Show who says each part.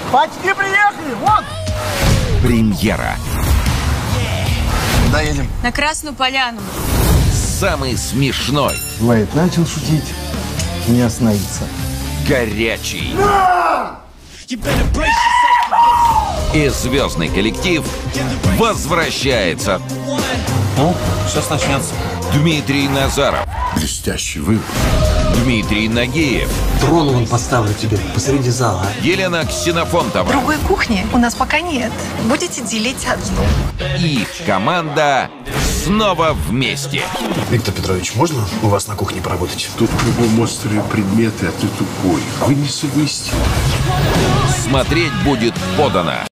Speaker 1: Почти приехали, вот!
Speaker 2: Премьера.
Speaker 1: Куда едем?
Speaker 3: На Красную Поляну.
Speaker 2: Самый смешной,
Speaker 4: Бывает, начал шутить, не остановиться.
Speaker 2: горячий и звездный коллектив возвращается.
Speaker 1: Ну, сейчас начнется.
Speaker 2: Дмитрий Назаров,
Speaker 5: Блестящий выбор.
Speaker 2: Дмитрий Нагиев,
Speaker 6: Трон вон поставлю тебе посреди зала.
Speaker 2: Елена Ксенофонтова
Speaker 7: Другой кухни у нас пока нет. Будете делить одну.
Speaker 2: и их команда снова вместе.
Speaker 6: Виктор Петрович, можно у вас на кухне поработать?
Speaker 5: Тут кругом острые предметы, а ты тупой. Вы не совместимы.
Speaker 2: Смотреть будет подано.